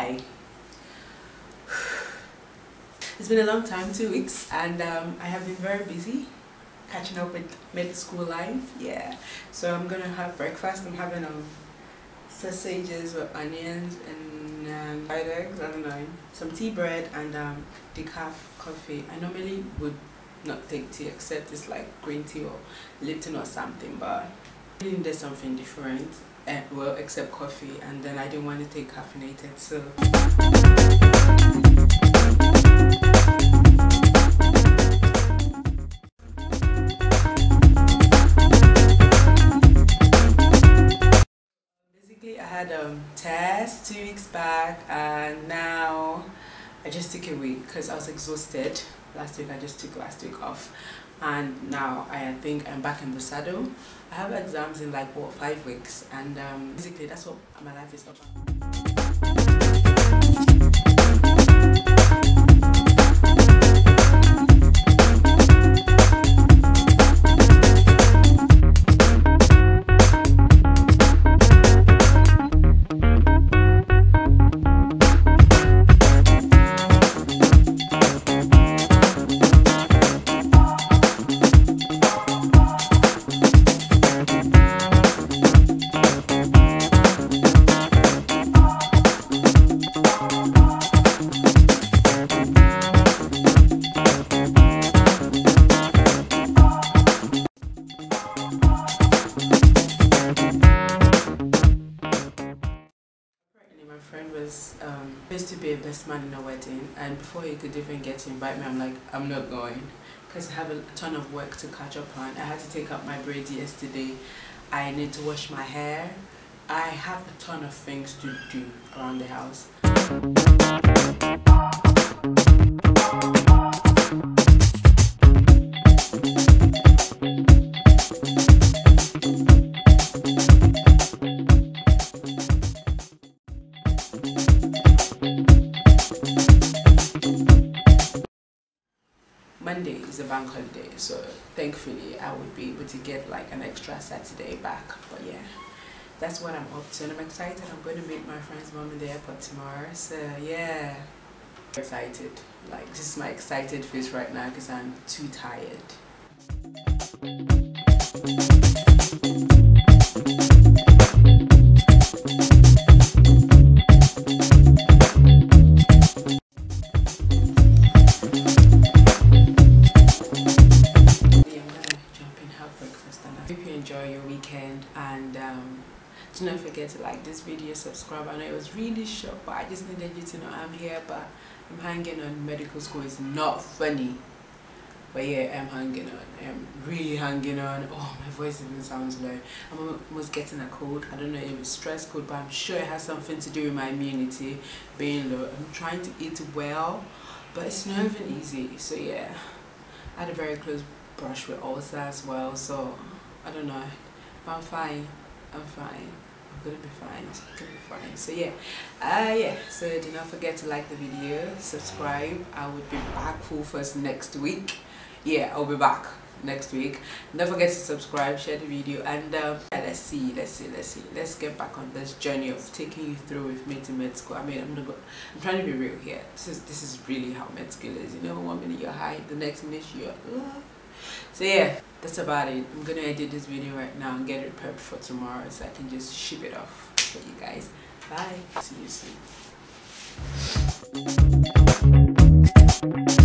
Hi. It's been a long time, 2 weeks, and I have been very busy catching up with middle school life. Yeah, so I'm gonna have breakfast. I'm having sausages with onions and fried eggs. I don't know, some tea bread and decaf coffee. I normally would not take tea except it's like green tea or Lipton or something, but I really needed something different. Well, except coffee, and then I didn't want to take caffeinated, so basically I had a test 2 weeks back, and now I just took a week because I was exhausted last week. I just took last week off, and now I think I'm back in the saddle. I have exams in like 5 weeks, and basically that's what my life is about. Supposed to be a best man in a wedding, and before he could even get to invite me, I'm like, I'm not going because I have a ton of work to catch up on. I had to take out my braids yesterday. I need to wash my hair. I have a ton of things to do around the house. Monday is a bank holiday, so thankfully I would be able to get like an extra Saturday back. But yeah, that's what I'm up to, and I'm excited. I'm going to meet my friend's mom in the airport tomorrow, so yeah, excited. Like, this is my excited face right now because I'm too tired. Hope you enjoy your weekend, and do not forget to like this video, subscribe. I know it was really short, but I just needed you to know I'm here. But I'm hanging on. Medical school is not funny, but yeah, I'm hanging on. I'm really hanging on. Oh, my voice even sounds low. I'm almost getting a cold. I don't know if it's stress cold, but I'm sure it has something to do with my immunity being low. I'm trying to eat well, but it's not even easy. So yeah, I had a very close brush with ulcer as well, so I don't know, but I'm fine. I'm gonna be fine. So yeah, so do not forget to like the video, subscribe. I would be back full force next week. Yeah, I'll be back next week. Don't forget to subscribe, share the video, and let's get back on this journey of taking you through with me to med school. I mean, I'm trying to be real here. This is really how med school is. You know, 1 minute you're high, the next minute you're so yeah, that's about it. I'm gonna edit this video right now and get it prepped for tomorrow so I can just ship it off for you guys. Bye, see you soon.